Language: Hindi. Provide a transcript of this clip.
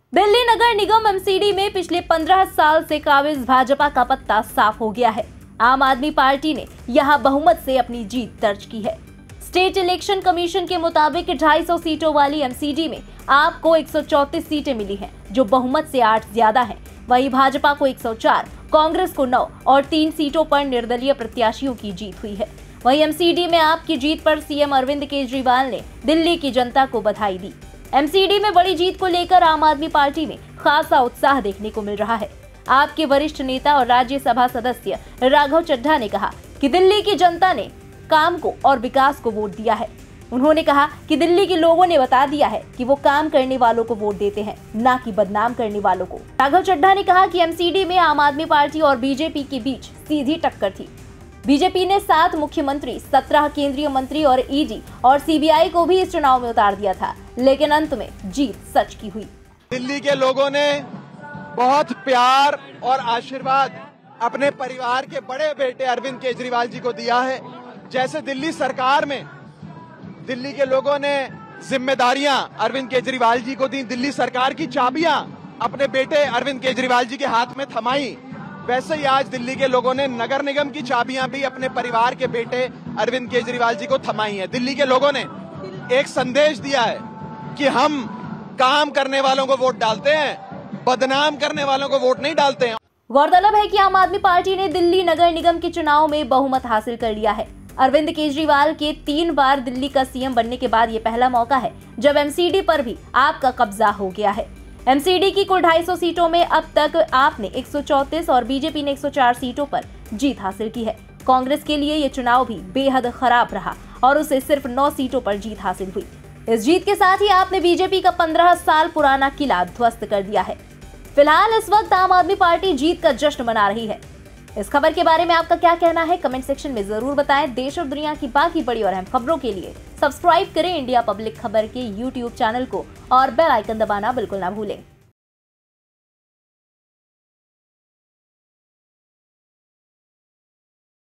दिल्ली नगर निगम एमसीडी में पिछले 15 साल से काबिज भाजपा का पत्ता साफ हो गया है। आम आदमी पार्टी ने यहां बहुमत से अपनी जीत दर्ज की है। स्टेट इलेक्शन कमीशन के मुताबिक 250 सीटों वाली एमसीडी में आप को 134 सीटें मिली हैं, जो बहुमत से 8 ज्यादा हैं। वहीं भाजपा को 104, कांग्रेस को 9 और 3 सीटों पर निर्दलीय प्रत्याशियों की जीत हुई है। वहीं एमसीडी में आपकी जीत पर सीएम अरविंद केजरीवाल ने दिल्ली की जनता को बधाई दी। एमसीडी में बड़ी जीत को लेकर आम आदमी पार्टी में खासा उत्साह देखने को मिल रहा है। आपके वरिष्ठ नेता और राज्यसभा सदस्य राघव चड्ढा ने कहा कि दिल्ली की जनता ने काम को और विकास को वोट दिया है। उन्होंने कहा कि दिल्ली के लोगों ने बता दिया है कि वो काम करने वालों को वोट देते हैं, न कि बदनाम करने वालों को। राघव चड्ढा ने कहा कि एमसीडी में आम आदमी पार्टी और बीजेपी के बीच सीधी टक्कर थी। बीजेपी ने 7 मुख्यमंत्री, 17 केंद्रीय मंत्री और ईडी और सीबीआई को भी इस चुनाव में उतार दिया था, लेकिन अंत में जीत सच की हुई। दिल्ली के लोगों ने बहुत प्यार और आशीर्वाद अपने परिवार के बड़े बेटे अरविंद केजरीवाल जी को दिया है। जैसे दिल्ली सरकार में दिल्ली के लोगों ने जिम्मेदारियां अरविंद केजरीवाल जी को दी, दिल्ली सरकार की चाबियां अपने बेटे अरविंद केजरीवाल जी के हाथ में थमाई, वैसे ही आज दिल्ली के लोगों ने नगर निगम की चाबियां भी अपने परिवार के बेटे अरविंद केजरीवाल जी को थमाई है। दिल्ली के लोगों ने एक संदेश दिया है कि हम काम करने वालों को वोट डालते हैं, बदनाम करने वालों को वोट नहीं डालते हैं। गौरतलब है कि आम आदमी पार्टी ने दिल्ली नगर निगम के चुनाव में बहुमत हासिल कर लिया है। अरविंद केजरीवाल के 3 बार दिल्ली का सीएम बनने के बाद ये पहला मौका है जब एमसीडी पर भी आपका कब्जा हो गया है। एमसीडी की कुल 250 सीटों में अब तक आपने 134 और बीजेपी ने 104 सीटों पर जीत हासिल की है। कांग्रेस के लिए ये चुनाव भी बेहद खराब रहा और उसे सिर्फ 9 सीटों पर जीत हासिल हुई। इस जीत के साथ ही आपने बीजेपी का 15 साल पुराना किला ध्वस्त कर दिया है। फिलहाल इस वक्त आम आदमी पार्टी जीत का जश्न मना रही है। इस खबर के बारे में आपका क्या कहना है, कमेंट सेक्शन में जरूर बताएं। देश और दुनिया की बाकी बड़ी और अहम खबरों के लिए सब्सक्राइब करें इंडिया पब्लिक खबर के यूट्यूब चैनल को और बेल आइकन दबाना बिल्कुल ना भूलें।